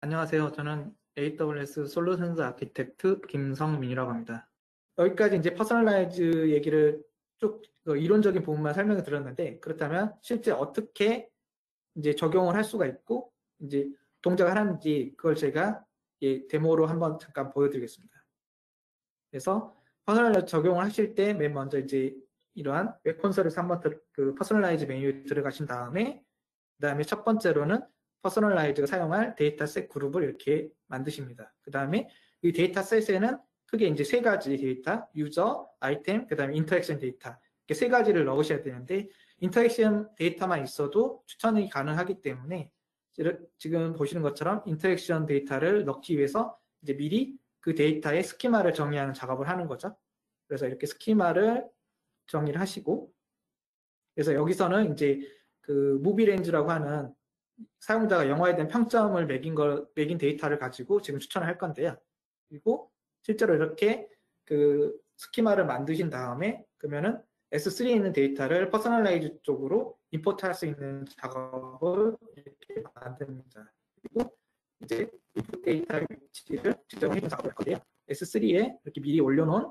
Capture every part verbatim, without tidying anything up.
안녕하세요. 저는 에이더블유에스 솔루션스 아키텍트 김성민이라고 합니다. 여기까지 이제 퍼스널라이즈 얘기를 쭉 이론적인 부분만 설명을 드렸는데, 그렇다면 실제 어떻게 이제 적용을 할 수가 있고 이제 동작을 하는지 그걸 제가 예, 데모로 한번 잠깐 보여드리겠습니다. 그래서 퍼스널라이즈 적용을 하실 때 맨 먼저 이제 이러한 웹 콘솔에서 한번 그 퍼스널라이즈 메뉴에 들어가신 다음에 그 다음에 첫 번째로는 퍼스널라이즈가 사용할 데이터셋 그룹을 이렇게 만드십니다. 그 다음에 이 데이터셋에는 크게 이제 세 가지 데이터, 유저, 아이템, 그 다음에 인터랙션 데이터 이렇게 세 가지를 넣으셔야 되는데 인터랙션 데이터만 있어도 추천이 가능하기 때문에 지금 보시는 것처럼 인터랙션 데이터를 넣기 위해서 이제 미리 그 데이터의 스키마를 정의하는 작업을 하는 거죠. 그래서 이렇게 스키마를 정의를 하시고 그래서 여기서는 이제 그 무비렌즈라고 하는 사용자가 영화에 대한 평점을 매긴 걸, 매긴 데이터를 가지고 지금 추천을 할 건데요. 그리고 실제로 이렇게 그 스키마를 만드신 다음에 그러면은 에스 쓰리에 있는 데이터를 퍼스널라이즈 쪽으로 임포트 할 수 있는 작업을 이렇게 만듭니다. 그리고 이제 인풋 데이터의 위치를 지정해 주는 작업을 할 건데요. 에스 쓰리에 이렇게 미리 올려놓은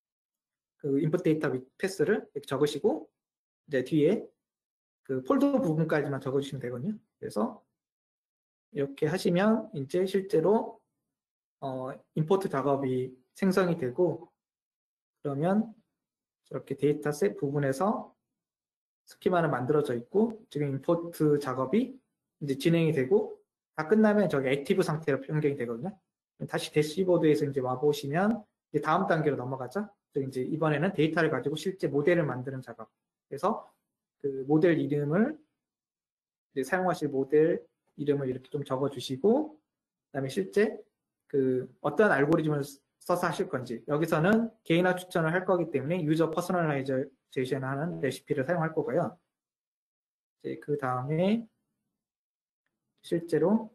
그 인풋 데이터 패스를 이렇게 적으시고 이제 뒤에 그 폴더 부분까지만 적어주시면 되거든요. 그래서 이렇게 하시면 이제 실제로 어, 임포트 작업이 생성이 되고 그러면 저렇게 데이터셋 부분에서 스키마는 만들어져 있고 지금 임포트 작업이 이제 진행이 되고 다 끝나면 저기 액티브 상태로 변경이 되거든요. 다시 대시보드에서 이제 와 보시면 이제 다음 단계로 넘어가죠. 이제 이번에는 데이터를 가지고 실제 모델을 만드는 작업. 그래서 그 모델 이름을 이제 사용하실 모델 이름을 이렇게 좀 적어주시고 그다음에 실제 그 어떤 알고리즘을 써서 하실 건지 여기서는 개인화 추천을 할 거기 때문에 유저 퍼스널라이제이션 하는 레시피를 사용할 거고요. 이제 그 다음에 실제로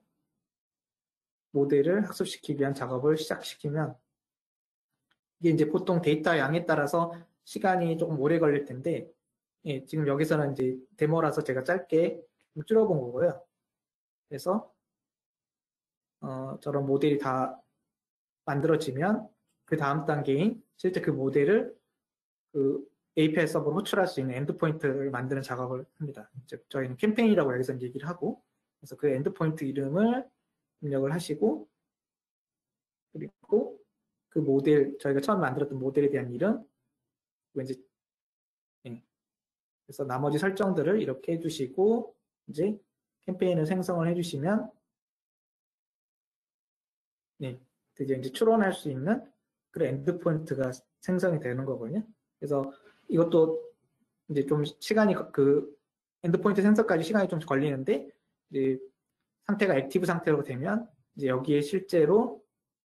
모델을 학습시키기 위한 작업을 시작시키면 이게 이제 보통 데이터 양에 따라서 시간이 조금 오래 걸릴 텐데 예, 지금 여기서는 이제 데모라서 제가 짧게 좀 줄여본 거고요. 그래서 어, 저런 모델이 다 만들어지면 그 다음 단계인 실제 그 모델을 그 에이피아이 서버로 호출할 수 있는 엔드포인트를 만드는 작업을 합니다. 즉 저희는 캠페인이라고 여기서 얘기를 하고 그래서 그 엔드포인트 이름을 입력을 하시고 그리고 그 모델 저희가 처음 만들었던 모델에 대한 이름 이제 네. 그래서 나머지 설정들을 이렇게 해주시고 이제 캠페인을 생성을 해주시면 네, 드디어 이제 추론할 수 있는 그런 엔드포인트가 생성이 되는 거거든요. 그래서 이것도 이제 좀 시간이 그 엔드포인트 생성까지 시간이 좀 걸리는데 이제 상태가 액티브 상태로 되면 이제 여기에 실제로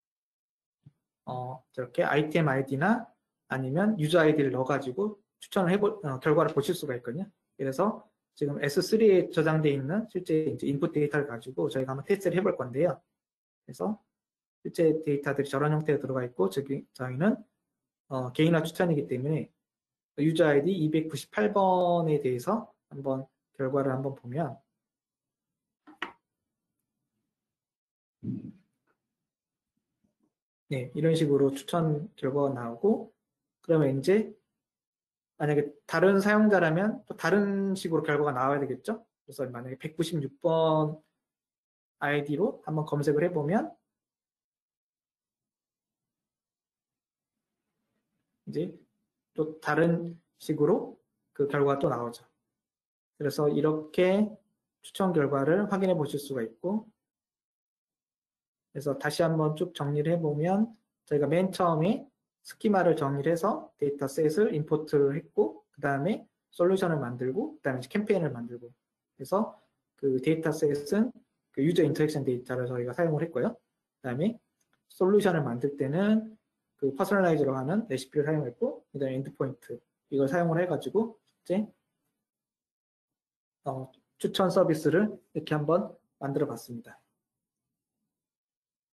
어 저렇게 아이템 아이디나 아니면 유저 아이디를 넣어가지고 추천을 해보 어, 결과를 보실 수가 있거든요. 그래서 지금 에스 쓰리에 저장되어 있는 실제 이제 인풋 데이터를 가지고 저희가 한번 테스트를 해볼 건데요. 그래서 실제 데이터들이 저런 형태로 들어가 있고 저기 저희는 어, 개인화 추천이기 때문에 유저 아이디 이백구십팔 번에 대해서 한번 결과를 한번 보면 네, 이런 식으로 추천 결과가 나오고 그러면 이제 만약에 다른 사용자라면 또 다른 식으로 결과가 나와야 되겠죠. 그래서 만약에 백구십육 번 아이디로 한번 검색을 해보면 이제 또 다른 식으로 그 결과가 또 나오죠. 그래서 이렇게 추천 결과를 확인해 보실 수가 있고 그래서 다시 한번 쭉 정리를 해보면 저희가 맨 처음에 스키마를 정의를 해서 데이터셋을 임포트를 했고 그 다음에 솔루션을 만들고 그 다음에 캠페인을 만들고 그래서 그 데이터셋은 그 유저 인터랙션 데이터를 저희가 사용을 했고요. 그 다음에 솔루션을 만들 때는 그 퍼스널라이즈로 하는 레시피를 사용했고 그 다음에 엔드포인트 이걸 사용을 해가지고 이제 어, 추천 서비스를 이렇게 한번 만들어 봤습니다.